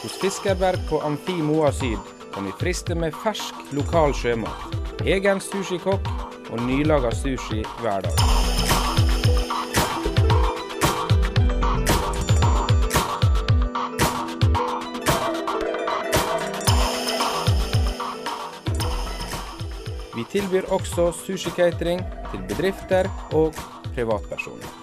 Hos Fiskerberg på Amfi Moa Syd kan vi friste med fersk, lokal sjømat, egen sushikokk og nylaget sushi hver dag. Vi tilbyr også sushi-catering til bedrifter og privatpersoner.